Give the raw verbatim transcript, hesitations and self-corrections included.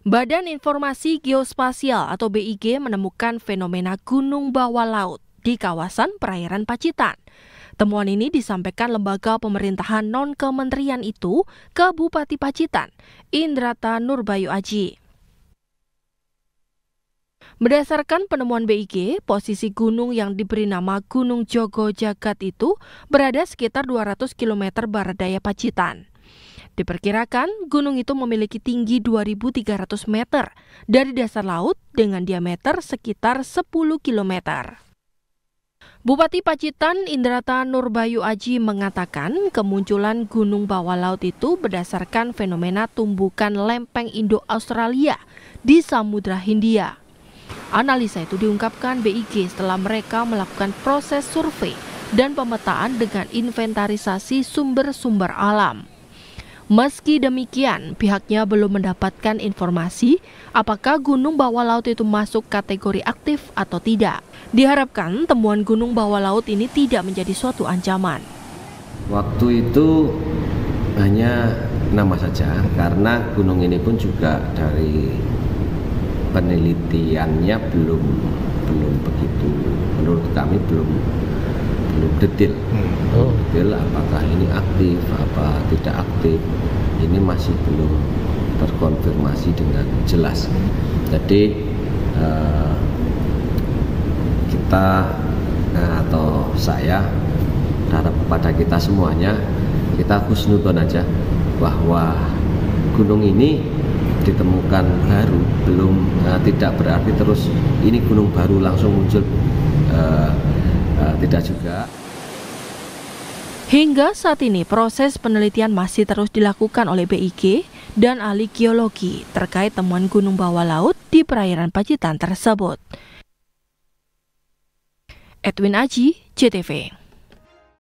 Badan Informasi Geospasial atau B I G menemukan fenomena gunung bawah laut di kawasan perairan Pacitan. Temuan ini disampaikan lembaga pemerintahan non-kementerian itu ke Bupati Pacitan, Indrata Nurbayu Aji. Berdasarkan penemuan B I G, posisi gunung yang diberi nama Gunung Jogo Jagat itu berada sekitar dua ratus kilometer barat daya Pacitan. Diperkirakan gunung itu memiliki tinggi dua ribu tiga ratus meter dari dasar laut dengan diameter sekitar sepuluh kilometer. Bupati Pacitan Indrata Nurbayu Aji mengatakan kemunculan gunung bawah laut itu berdasarkan fenomena tumbukan lempeng Indo-Australia di Samudra Hindia. Analisa itu diungkapkan B I G setelah mereka melakukan proses survei dan pemetaan dengan inventarisasi sumber-sumber alam. Meski demikian, pihaknya belum mendapatkan informasi apakah gunung bawah laut itu masuk kategori aktif atau tidak. Diharapkan temuan gunung bawah laut ini tidak menjadi suatu ancaman. Waktu itu hanya nama saja, karena gunung ini pun juga dari penelitiannya belum belum begitu, menurut kami belum belum detail, hmm. detail apakah ini aktif apa tidak aktif, ini masih belum terkonfirmasi dengan jelas. Jadi eh, kita nah, atau saya harap kepada kita semuanya, kita husnudon aja bahwa gunung ini ditemukan baru, belum uh, tidak berarti terus ini gunung baru langsung muncul, uh, uh, tidak juga. Hingga saat ini proses penelitian masih terus dilakukan oleh B I G dan ahli geologi terkait temuan gunung bawah laut di perairan Pacitan tersebut. Edwin Aji, C T V.